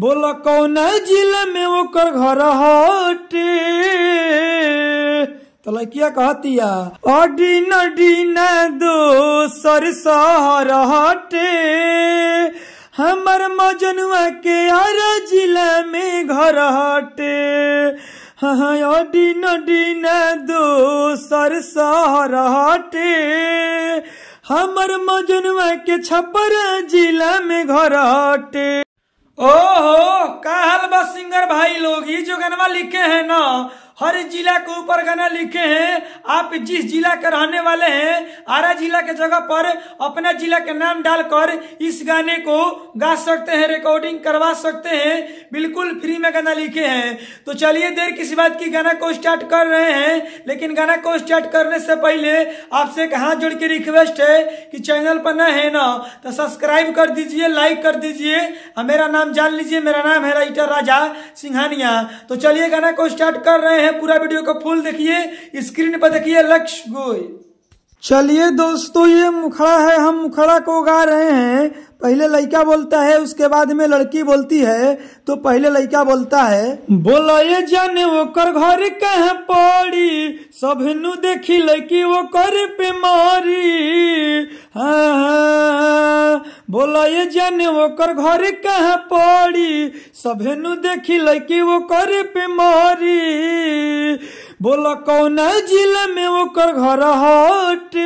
बोला कौन जिला में ओकर घर हटे। तो लड़किया कहतिया अडीना दोसर शहर हटे, हमर मजनुआ के आरा जिला में घर हटे। हाँ अडीना दोसर शहर हटे, हमर मजनुआ के छपर जिला में घर हटे। ओहो का हाल बा सिंगर भाई लोग, ये जो गाना लिखे हैं ना हर जिला के ऊपर गाना लिखे हैं। आप जिस जिला के रहने वाले हैं आरा जिला के जगह पर अपना जिला के नाम डालकर इस गाने को गा सकते हैं, रिकॉर्डिंग करवा सकते हैं, बिल्कुल फ्री में गाना लिखे हैं। तो चलिए देर किसी बात की गाना को स्टार्ट कर रहे हैं। लेकिन गाना को स्टार्ट करने से पहले आपसे एक हाथ जोड़ के रिक्वेस्ट है कि चैनल पर नए है ना तो सब्सक्राइब कर दीजिए, लाइक कर दीजिए और मेरा नाम जान लीजिए। मेरा नाम है राइटर राजा सिंघानिया। तो चलिए गाना को स्टार्ट कर रहे हैं। पूरा वीडियो को फुल देखिए, स्क्रीन पर देखिए। लक्ष्य गोय। चलिए दोस्तों ये मुखड़ा है, हम मुखड़ा को गा रहे हैं। पहले लड़का बोलता है, उसके बाद में लड़की बोलती है। तो पहले लड़का बोलता है बोला ये जाने वो कर घर कहाँ पड़ी, सबनु देखी लड़की वो कर पे मारी। हाँ बोला ये जाने वो कर घर कहाँ पड़ी, सबनु देखी लड़की वो कर पे मारी। बोला कौन जिला में वो कर घर हटे।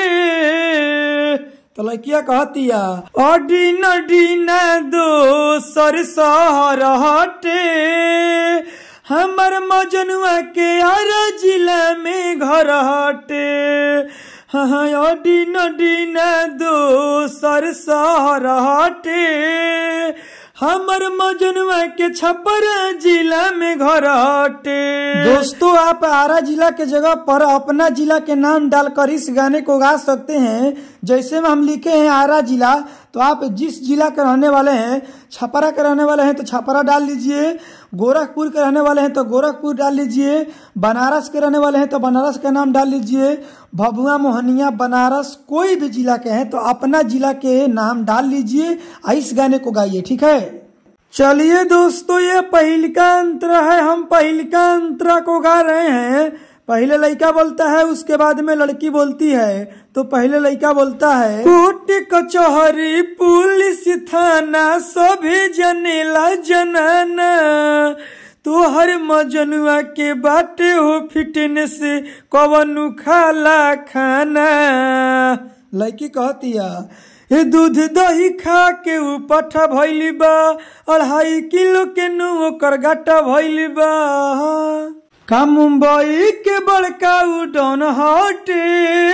तो लड़किया कहतिया अडीना दोसर शहर हटे, हमर मजनुआ के आरा जिला में घर हटे। हाँ अडीना दोसर शहर हटे, हमर मजनुआ के छपर जिला में घर हटे। दोस्तों आप आरा जिला के जगह पर अपना जिला के नाम डालकर इस गाने को गा सकते हैं। जैसे में हम लिखे हैं आरा जिला, तो आप जिस जिला के रहने वाले हैं, छपरा के रहने वाले हैं तो छपरा डाल लीजिए, गोरखपुर के रहने वाले हैं तो गोरखपुर डाल लीजिए, बनारस के रहने वाले हैं तो बनारस का नाम डाल लीजिए, भभुआ मोहनिया बनारस कोई भी जिला के हैं तो अपना जिला के नाम डाल लीजिए। इस गाने को गाइए, ठीक है। चलिए दोस्तों ये पहिलका अंतरा है, हम पहिलका अंतरा को गा रहे हैं। पहले लड़का बोलता है, उसके बाद में लड़की बोलती है। तो पहले लड़का बोलता है कोर्ट कचहरी पुलिस थाना सभी जनेला जनाना, तो हर मजनुआ के बाटे हो फिटनेस कवनु खाला खाना। लड़की कहतिया ए दूध दही खा के उ पठा भइली बा, 2.5 किलो के नु ओकर गाटा भइली बा। का मुंबई के बड़का उड़न हटे।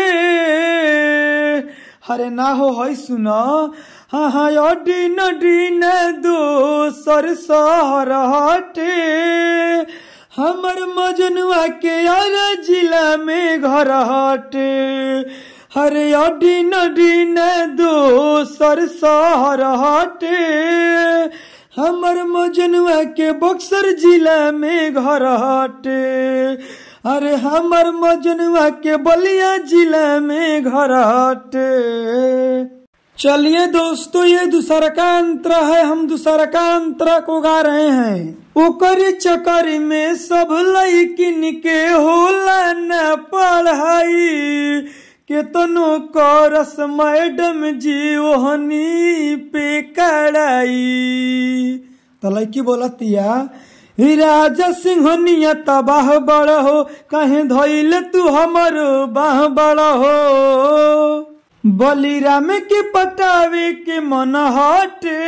हरे ना हो है सुना। हाँ अडीना दोसर शहर हटे, हमर मजनुआ के आरा जिला में घर हटे। हरे अडीना दोसर शहर हटे, हमर मजनुआ के बक्सर जिला में घर हटे। अरे हमर मजनुआ के बलिया जिला में घर हटे। चलिए दोस्तों ये दूसरा का अंतरा है, हम दूसरा का अंतरा को गा रहे हैं। ओकर चक्कर में सब लइकिन के होला न पढ़ाई, केतनो करस मैडम जी ओहनी पे कड़ाई। तो लड़की बोलतिया राजा सिंहनिया तबाह बड़ हो, कहे धइल तू हमर बाह बड़ हो। बलिराम के पटावे के मन हटे।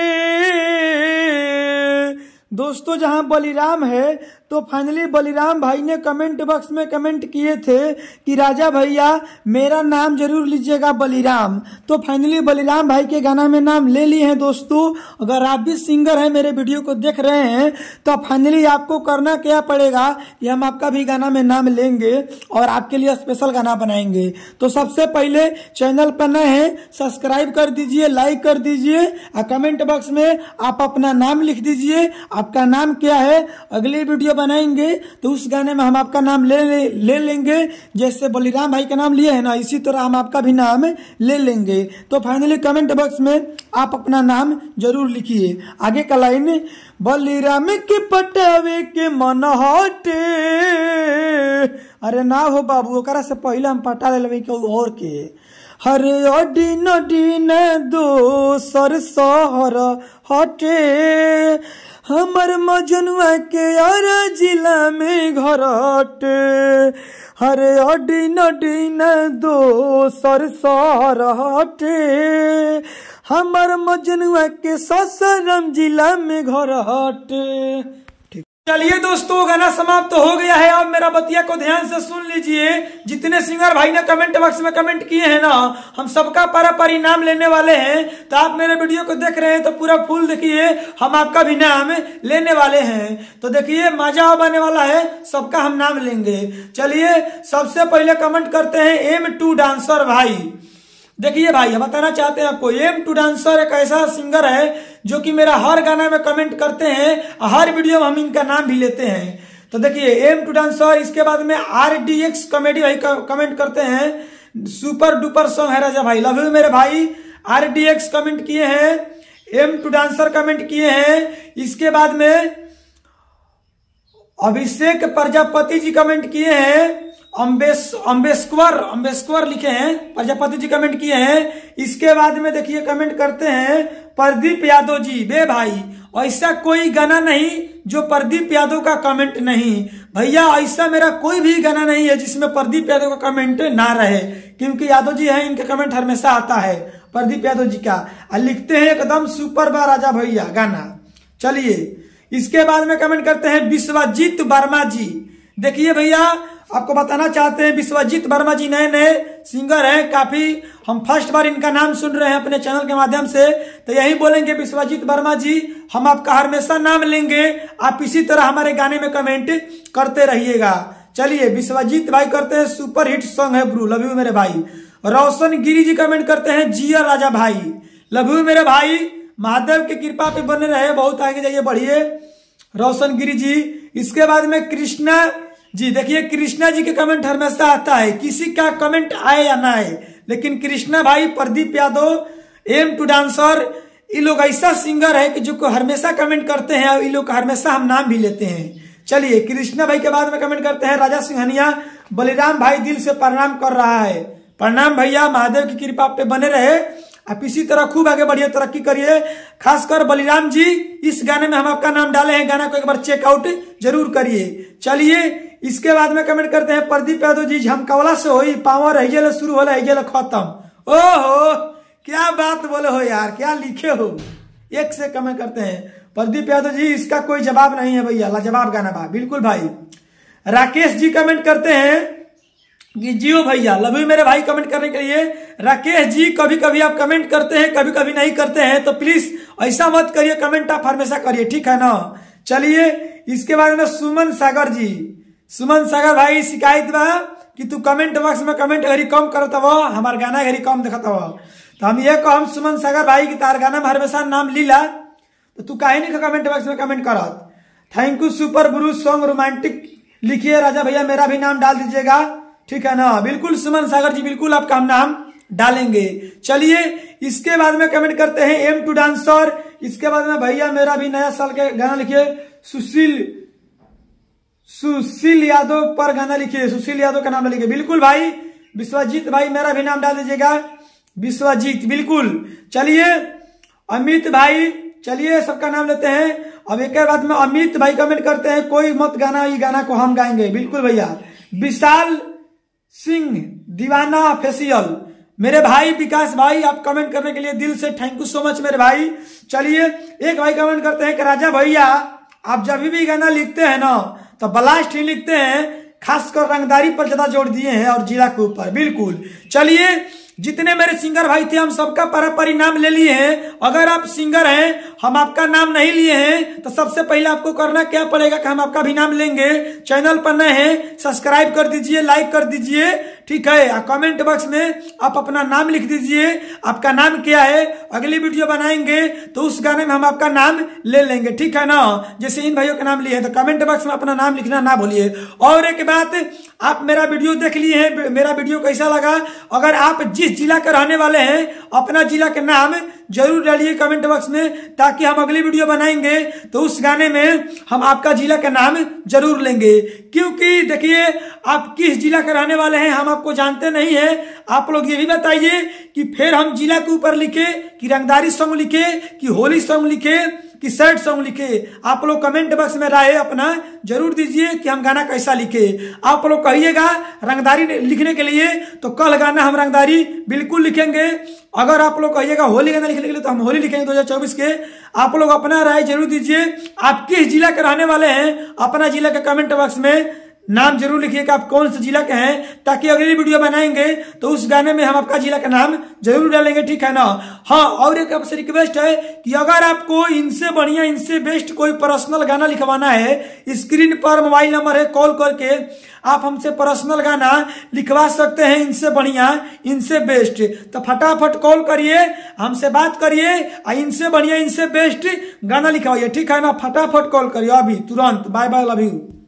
दोस्तों जहां बलिराम है तो फाइनली बलिराम भाई ने कमेंट बॉक्स में कमेंट किए थे कि राजा भैया मेरा नाम जरूर लीजिएगा बलिराम। तो फाइनली बलिराम भाई के गाना में नाम ले लिए हैं। दोस्तों अगर आप भी सिंगर हैं, मेरे वीडियो को देख रहे हैं, तो फाइनली आपको करना क्या पड़ेगा कि हम आपका भी गाना में नाम लेंगे और आपके लिए स्पेशल गाना बनाएंगे। तो सबसे पहले चैनल पर नए हैं सब्सक्राइब कर दीजिए, लाइक कर दीजिए और कमेंट बॉक्स में आप अपना नाम लिख दीजिए आपका नाम क्या है, अगली वीडियो बनाएंगे तो उस गाने में हम आपका नाम ले लेंगे। जैसे बलिराम भाई का नाम लिए है ना, इसी तरह हम आपका भी नाम ले लेंगे। तो फाइनली कमेंट बॉक्स में आप अपना नाम जरूर लिखिए। आगे का लाइन, बलिराम के पटावे के मन हटे, अरे ना हो बाबू, ओकरा से पहले हम पटा ले और के। हरे अडी नडी न दोसर शहर हटे, हमर मजनुआ के यार जिला में घर हटे। हरे अडी नडी न दोसर शहर हटे, हमर मजनुआ के सासाराम जिला में घर हटे। चलिए दोस्तों, गाना समाप्त हो गया है। अब मेरा बतिया को ध्यान से सुन लीजिए। जितने सिंगर भाई ने कमेंट बॉक्स में कमेंट किए हैं ना, हम सबका पारा नाम लेने वाले हैं। तो आप मेरे वीडियो को देख रहे हैं तो पूरा फुल देखिए, हम आपका भी नाम लेने वाले हैं। तो देखिए मजा आने वाला है, सबका हम नाम लेंगे। चलिए सबसे पहले कमेंट करते हैं M2 डांसर भाई। देखिए भाई, हम बताना चाहते हैं आपको, M2 डांसर एक ऐसा सिंगर है जो कि मेरा हर गाना में कमेंट करते हैं, हर वीडियो में हम इनका नाम भी लेते हैं। तो देखिए M2 डांसर, इसके बाद में RDX कॉमेडी भाई कमेंट करते हैं, सुपर डुपर सॉन्ग है राजा भाई, लव यू मेरे भाई। RDX कमेंट किए हैं, M2 डांसर कमेंट किए हैं। इसके बाद में अभिषेक प्रजापति जी कमेंट किए हैं, अम्बेस्क्वर लिखे हैं, प्रजापति जी कमेंट किए हैं। इसके बाद में देखिए कमेंट करते हैं प्रदीप यादव जी। बे भाई, ऐसा कोई गाना नहीं जो प्रदीप यादव का कमेंट नहीं भैया, ऐसा मेरा कोई भी गाना नहीं है जिसमें प्रदीप यादव का कमेंट ना रहे, क्योंकि यादव जी हैं, इनका कमेंट हमेशा आता है प्रदीप यादव जी का। लिखते हैं एकदम सुपर बा राजा भैया गाना। चलिए इसके बाद में कमेंट करते हैं विश्वजीत वर्मा जी। देखिए भैया, आपको बताना चाहते हैं विश्वजीत वर्मा जी नए सिंगर हैं, काफी हम फर्स्ट बार इनका नाम सुन रहे हैं अपने चैनल के माध्यम से। तो यही बोलेंगे विश्वजीत वर्मा जी, हम आपका हमेशा नाम लेंगे, आप इसी तरह हमारे गाने में कमेंट करते रहिएगा। चलिए विश्वजीत भाई करते हैं सुपर हिट सॉन्ग है ब्रू, लव यू मेरे भाई। रोशन गिरी जी कमेंट करते हैं जिया राजा भाई, लव यू मेरे भाई, महादेव की कृपा पे बने रहे, बहुत आगे जाइए बढ़िए रोशन गिरी जी। इसके बाद में कृष्णा जी, देखिए कृष्णा जी के कमेंट हमेशा आता है, किसी का कमेंट आए या ना आए, लेकिन कृष्णा भाई, प्रदीप यादव, M2 डांसर, ये लोग ऐसा सिंगर है कि जो को हमेशा कमेंट करते हैं और ये लोग का हमेशा हम नाम भी लेते हैं। चलिए कृष्णा भाई के बाद में कमेंट करते हैं राजा सिंघनिया, बलिराम भाई दिल से प्रणाम कर रहा है, प्रणाम भैया, महादेव की कृपा पे बने रहे, आप इसी तरह खूब आगे बढ़िए, तरक्की करिए। खासकर बलिराम जी, इस गाने में हम आपका नाम डाले हैं, गाना को एक बार चेकआउट जरूर करिए। चलिए इसके बाद में कमेंट करते हैं प्रदीप यादव जी, झमकावला से होई पावर है शुरू होला है खत्म। ओहो क्या बात बोले हो यार, क्या लिखे हो, एक से कमेंट करते हैं प्रदीप यादव जी, इसका कोई जवाब नहीं है भैया, लाजवाब गाना बा बिल्कुल भाई। राकेश जी कमेंट करते हैं कि जियो भैया, लव यू मेरे भाई कमेंट करने के लिए। राकेश जी, कभी कभी आप कमेंट करते हैं, कभी कभी नहीं करते हैं, तो प्लीज ऐसा मत करिए, कमेंट आप हमेशा करिए, ठीक है ना। चलिए इसके बाद में सुमन सागर जी, सुमन सागर भाई, शिकायत बा कि तू कमेंट बॉक्स में कमेंट घरी कम करत हो, हमार गाना घरी कम देखत हो। तो हम ये कहम सुमन सागर भाई की तार गाना में हमेशा नाम लीला, तो तू काहे नहीं कमेंट बॉक्स में कमेंट करत। Thank you super bro song romantic लिखिए राजा भैया, मेरा भी नाम डाल दीजिएगा, ठीक है ना। बिल्कुल सुमन सागर जी, बिल्कुल आपका हम नाम डालेंगे। चलिए इसके बाद में कमेंट करते हैं M2 डांसर। इसके बाद में भैया मेरा भी नया साल के गाना लिखिए, सुशील यादव पर गाना लिखिए, सुशील यादव का नाम लिखिए, बिल्कुल भाई। विश्वजीत भाई मेरा भी नाम डाल दीजिएगा, विश्वजीत, बिल्कुल। चलिए अमित भाई, चलिए सबका नाम लेते हैं। अब एक बाद में अमित भाई कमेंट करते हैं, कोई मत गाना, ये गाना को हम गाएंगे, बिल्कुल भैया। विशाल सिंह दीवाना फेसियल, मेरे भाई विकास भाई, आप कमेंट करने के लिए दिल से थैंक यू सो मच मेरे भाई। चलिए एक भाई कमेंट करते हैं कि राजा भैया आप जब भी गाना लिखते हैं ना तो ब्लास्ट ही लिखते हैं, खासकर रंगदारी पर ज्यादा जोड़ दिए हैं और जिला के ऊपर, बिल्कुल। चलिए जितने मेरे सिंगर भाई थे हम सबका पारंपरिक नाम ले लिए हैं। अगर आप सिंगर हैं, हम आपका नाम नहीं लिए हैं, तो सबसे पहले आपको करना क्या पड़ेगा कि हम आपका भी नाम लेंगे। चैनल पर नए हैं, सब्सक्राइब कर दीजिए, लाइक कर दीजिए, ठीक है। कमेंट बॉक्स में आप अपना नाम लिख दीजिए, आपका नाम क्या है। अगली वीडियो बनाएंगे तो उस गाने में हम आपका नाम ले लेंगे, ठीक है ना। जैसे इन भाइयों का नाम लिए तो कमेंट बॉक्स में अपना नाम लिखना ना भूलिए। और एक बात, आप मेरा वीडियो देख लिए हैं, मेरा वीडियो कैसा लगा? अगर आप जिस जिला के रहने वाले हैं अपना जिला के नाम जरूर डालिए कमेंट बॉक्स में, ताकि हम अगली वीडियो बनाएंगे तो उस गाने में हम आपका जिला का नाम जरूर लेंगे। क्योंकि देखिए, आप किस जिला के रहने वाले हैं हम आपको जानते नहीं है। आप लोग ये भी बताइए कि फिर हम जिला के ऊपर लिखे कि रंगदारी सॉन्ग लिखे कि होली सॉन्ग लिखे कि सैड सॉन्ग लिखे। आप लोग कमेंट बॉक्स में राय अपना जरूर दीजिए कि हम गाना कैसा लिखे। आप लोग कहिएगा रंगदारी लिखने के लिए तो कल गाना हम रंगदारी बिल्कुल लिखेंगे। अगर आप लोग कहिएगा होली गाना लिखने के लिए तो हम होली लिखेंगे 2024 के। आप लोग अपना राय जरूर दीजिए। आप किस जिला के रहने वाले हैं अपना जिला के कमेंट बॉक्स में नाम जरूर लिखिएगा, आप कौन से जिला के हैं, ताकि अगली वीडियो बनाएंगे तो उस गाने में हम आपका जिला का नाम जरूर डालेंगे, ठीक है ना। हाँ, और एक आपसे रिक्वेस्ट है कि अगर आपको इनसे बढ़िया इनसे बेस्ट कोई पर्सनल गाना लिखवाना है, स्क्रीन पर मोबाइल नंबर है, कॉल करके आप हमसे पर्सनल गाना लिखवा सकते हैं। इनसे बढ़िया इनसे बेस्ट तो फटाफट कॉल करिए, हमसे बात करिए, इनसे बढ़िया इनसे बेस्ट गाना लिखवाइए, ठीक है ना। फटाफट कॉल करिए अभी तुरंत। Bye bye, love you.